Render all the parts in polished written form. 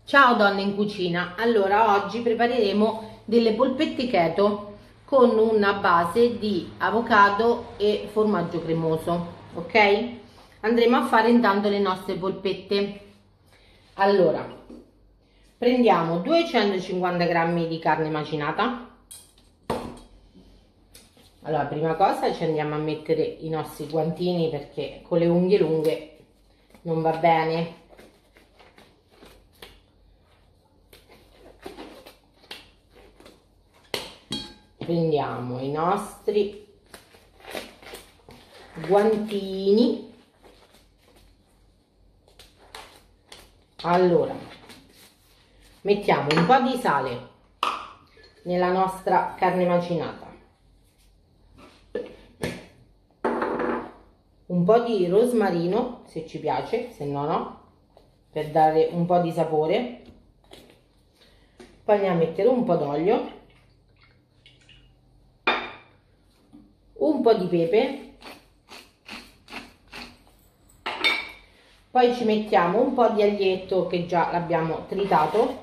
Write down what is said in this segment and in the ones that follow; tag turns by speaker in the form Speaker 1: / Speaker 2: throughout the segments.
Speaker 1: Ciao donne in cucina, allora oggi prepareremo delle polpette keto con una base di avocado e formaggio cremoso, ok? Andremo a fare intanto le nostre polpette. Allora, prendiamo 250 grammi di carne macinata. Allora, prima cosa ci andiamo a mettere i nostri guantini perché con le unghie lunghe non va bene. Prendiamo i nostri guantini. Allora, mettiamo un po' di sale nella nostra carne macinata, un po' di rosmarino se ci piace, se no no, per dare un po' di sapore. Poi andiamo a mettere un po' d'olio, un po' di pepe, poi ci mettiamo un po' di aglietto che già l'abbiamo tritato,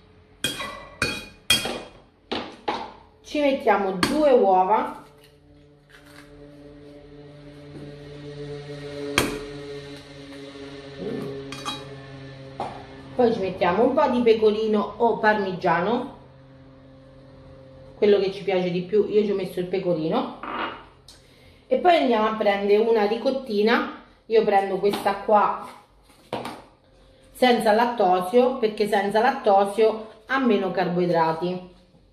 Speaker 1: ci mettiamo 2 uova, poi ci mettiamo un po' di pecorino o parmigiano, quello che ci piace di più. Io ci ho messo il pecorino. E poi andiamo a prendere una ricottina. Io prendo questa qua senza lattosio, perché senza lattosio ha meno carboidrati.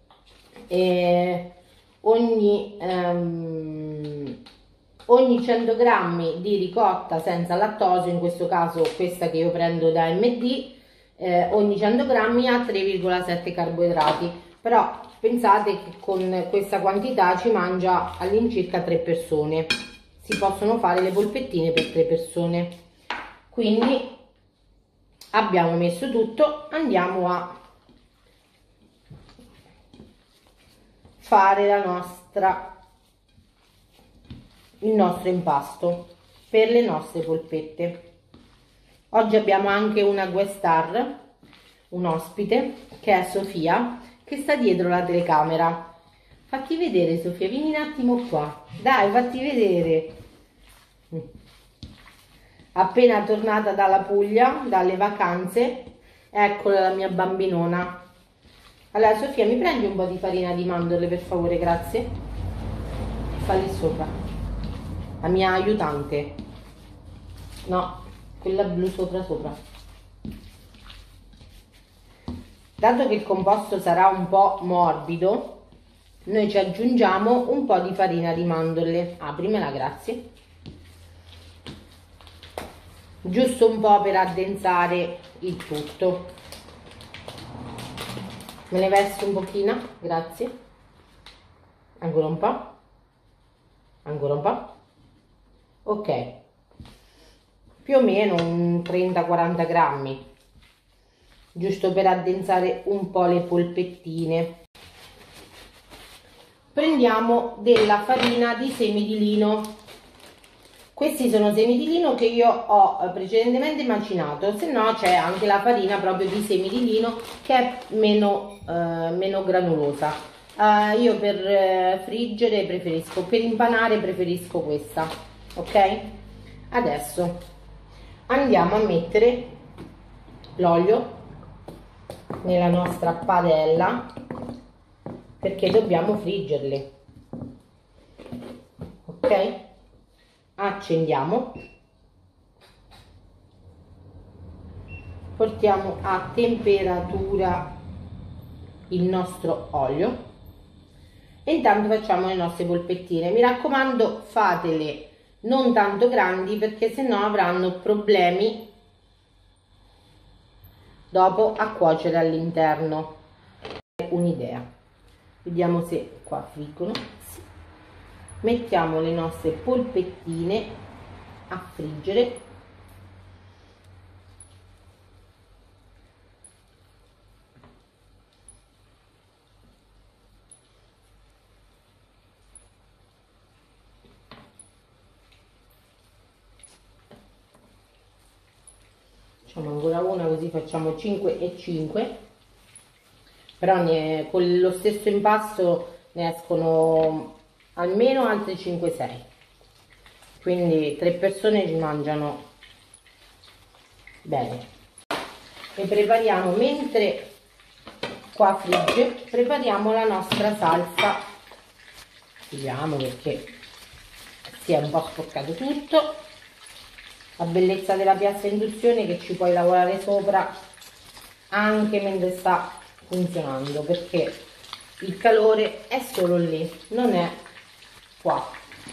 Speaker 1: E ogni 100 grammi di ricotta senza lattosio, in questo caso questa che io prendo da MD, ogni 100 grammi ha 3,7 carboidrati, però pensate che con questa quantità ci mangia all'incirca 3 persone, si possono fare le polpettine per 3 persone. Quindi abbiamo messo tutto, andiamo a fare il nostro impasto per le nostre polpette. Oggi abbiamo anche una guest star, un ospite, che è Sofia, che sta dietro la telecamera. Fatti vedere, Sofia, vieni un attimo qua. Dai, fatti vedere. Appena tornata dalla Puglia, dalle vacanze, eccola la mia bambinona. Allora, Sofia, mi prendi un po' di farina di mandorle, per favore, grazie. Falli sopra. La mia aiutante. No, quella blu sopra. Dato che il composto sarà un po' morbido, noi ci aggiungiamo un po' di farina di mandorle. Aprimela, grazie. Giusto un po' per addensare il tutto. Me ne verso un pochino, grazie. Ancora un po'. Ancora un po'. Ok. Più o meno un 30-40 grammi. Giusto per addensare un po' le polpettine. Prendiamo della farina di semi di lino. Questi sono semi di lino che io ho precedentemente macinato, se no c'è anche la farina proprio di semi di lino che è meno granulosa. Io per friggere preferisco, per impanare preferisco questa, ok? Adesso andiamo a mettere l'olio nella nostra padella perché dobbiamo friggerle, ok? Accendiamo, portiamo a temperatura il nostro olio e intanto facciamo le nostre polpettine. Mi raccomando, fatele non tanto grandi perché sennò avranno problemi dopo a cuocere all'interno. Un'idea, vediamo se qua friggono. Sì. Mettiamo le nostre polpettine a friggere. facciamo ancora una, così facciamo 5 e 5, però con lo stesso impasto ne escono almeno altre 5-6, quindi 3 persone ci mangiano bene. E prepariamo, mentre qua frigge, prepariamo la nostra salsa. Vediamo, perché si è un po' sporcato tutto. La bellezza della piastra induzione, che ci puoi lavorare sopra anche mentre sta funzionando, perché il calore è solo lì, non è qua.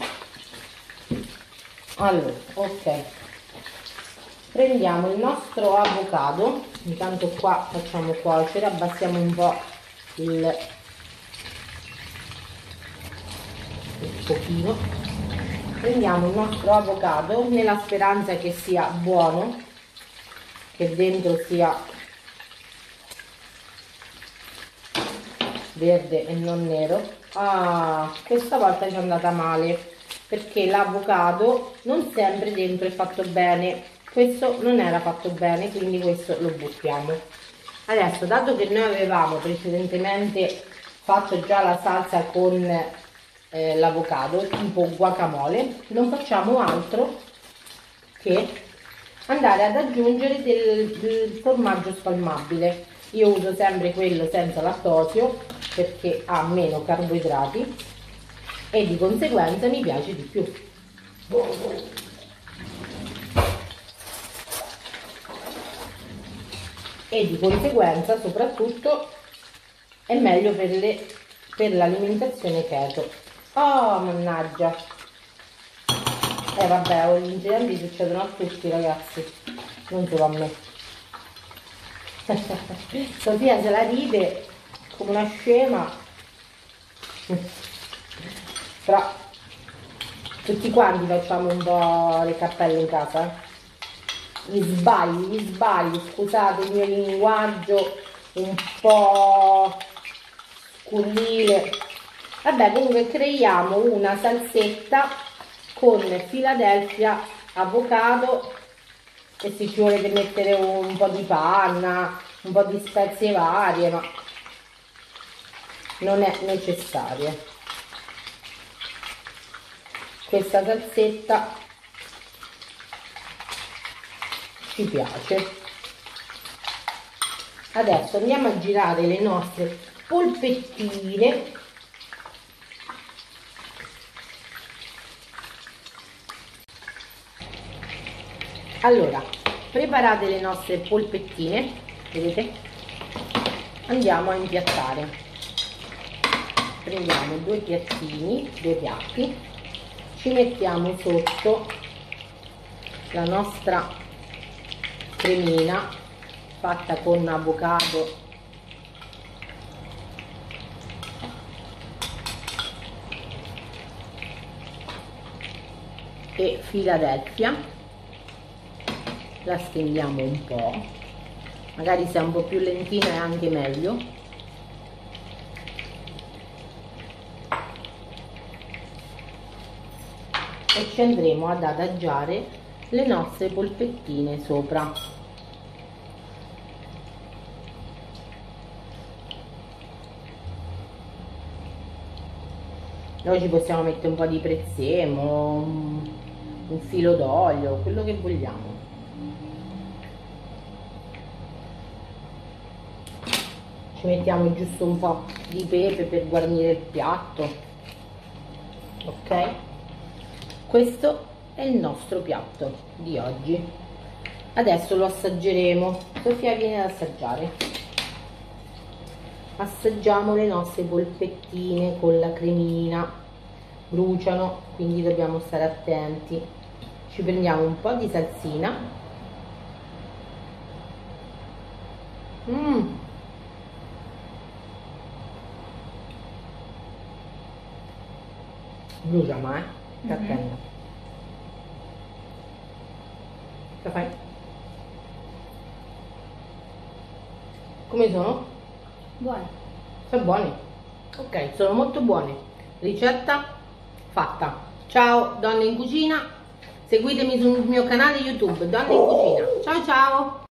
Speaker 1: Allora, ok, prendiamo il nostro avocado. Intanto qua facciamo cuocere, abbassiamo un po' il pochino. Prendiamo il nostro avocado nella speranza che sia buono, che dentro sia verde e non nero. Questa volta ci è andata male, perché l'avocado non sempre dentro è fatto bene. Questo non era fatto bene, quindi questo lo buttiamo. Adesso, dato che noi avevamo precedentemente fatto già la salsa con l'avocado tipo guacamole, non facciamo altro che andare ad aggiungere del formaggio spalmabile. Io uso sempre quello senza lattosio perché ha meno carboidrati e di conseguenza mi piace di più. E di conseguenza soprattutto è meglio per l'alimentazione keto. Oh, mannaggia! Vabbè, gli incidenti succedono a tutti, ragazzi, non solo a me. Sofia se la ride come una scema, però tutti quanti facciamo un po' le cappelle in casa. Gli sbagli, scusate il mio linguaggio un po' scurrile. Vabbè, comunque creiamo una salsetta con Philadelphia, avocado, e se ci volete mettere un po' di panna, un po' di spezie varie, ma non è necessario. Questa salsetta ci piace. Adesso andiamo a girare le nostre polpettine. Allora, preparate le nostre polpettine, vedete? Andiamo a impiattare. Prendiamo due piatti, ci mettiamo sotto la nostra cremina fatta con avocado e Philadelphia. La stendiamo un po', magari se è un po' più lentina è anche meglio. E ci andremo ad adagiare le nostre polpettine sopra. Noi ci possiamo mettere un po' di prezzemolo, un filo d'olio, quello che vogliamo. Ci mettiamo giusto un po' di pepe per guarnire il piatto. Ok? Questo è il nostro piatto di oggi. Adesso lo assaggeremo. Sofia, vieni ad assaggiare. Assaggiamo le nostre polpettine con la cremina. Bruciano, quindi dobbiamo stare attenti. Ci prendiamo un po' di salsina. Brucia, ma attenta. Che fai? Come sono?
Speaker 2: Buoni.
Speaker 1: Sono buoni? Ok, sono molto buoni. Ricetta fatta. Ciao donne in cucina, seguitemi sul mio canale YouTube Donne in Cucina. Ciao ciao!